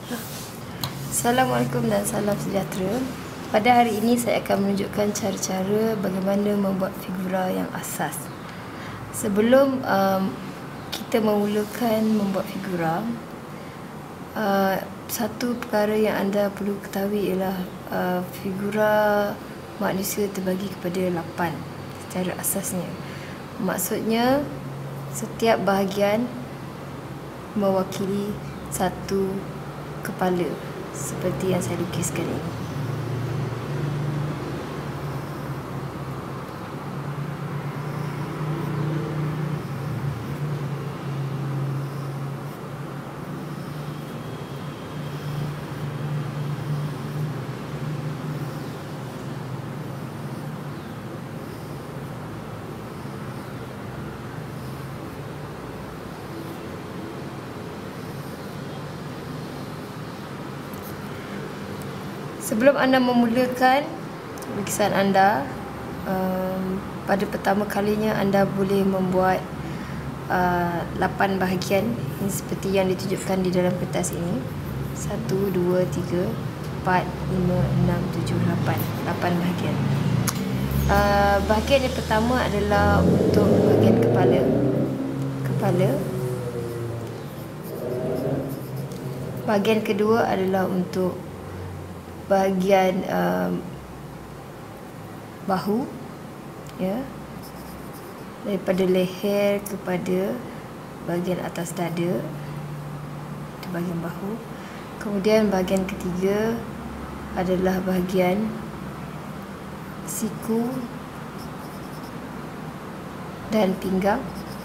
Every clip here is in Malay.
Assalamualaikum dan salam sejahtera. Pada hari ini saya akan menunjukkan cara-cara bagaimana membuat figura yang asas. Sebelum kita memulakan membuat figura, satu perkara yang anda perlu ketahui ialah figura manusia terbagi kepada 8 secara asasnya. Maksudnya setiap bahagian mewakili satu kepala seperti yang saya lukiskan ini. Sebelum anda memulakan lukisan anda, pada pertama kalinya anda boleh membuat 8 bahagian seperti yang ditunjukkan di dalam kertas ini. 1, 2, 3, 4, 5, 6, 7, 8 bahagian. Bahagian yang pertama adalah untuk bahagian kepala. Bahagian kedua adalah untuk bahagian bahu, ya, daripada leher kepada bahagian atas dada, itu bahagian bahu. Kemudian bahagian ketiga adalah bahagian siku dan pinggang.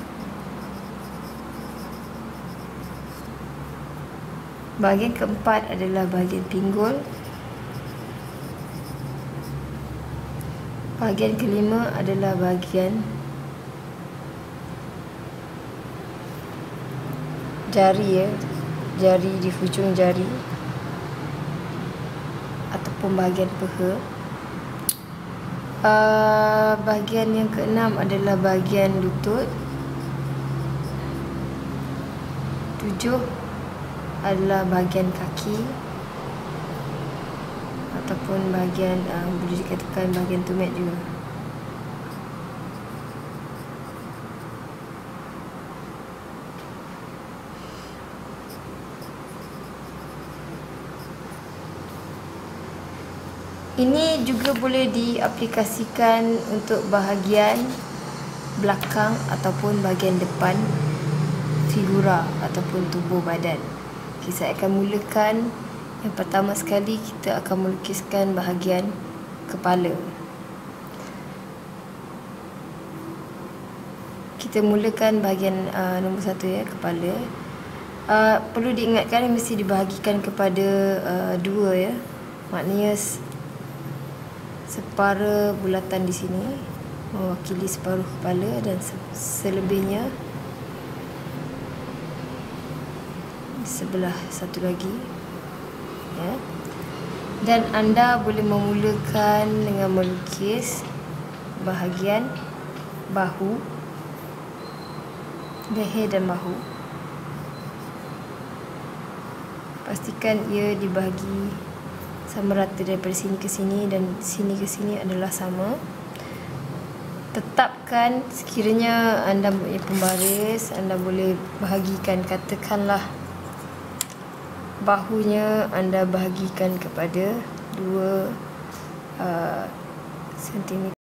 Bahagian keempat adalah bahagian pinggul. Bahagian kelima adalah bahagian jari, jari di hujung jari ataupun bahagian peha. Bahagian yang keenam adalah bahagian lutut. 7 adalah bahagian kaki ataupun bahagian boleh dikatakan bahagian tumit juga. Ini juga boleh diaplikasikan untuk bahagian belakang ataupun bahagian depan figura ataupun tubuh badan. Okay, saya akan mulakan. Yang pertama sekali kita akan melukiskan bahagian kepala. Kita mulakan bahagian nombor 1, ya, kepala. Perlu diingatkan mesti dibahagikan kepada 2, ya. Maknanya separa bulatan di sini mewakili separuh kepala dan selebihnya di sebelah satu lagi, ya. Dan anda boleh memulakan dengan melukis bahagian bahu, leher dan bahu. Pastikan ia dibahagi sama rata daripada sini ke sini dan sini ke sini adalah sama. Tetapkan sekiranya anda punya pembaris, anda boleh bahagikan, katakanlah bahunya anda bahagikan kepada 2 cm.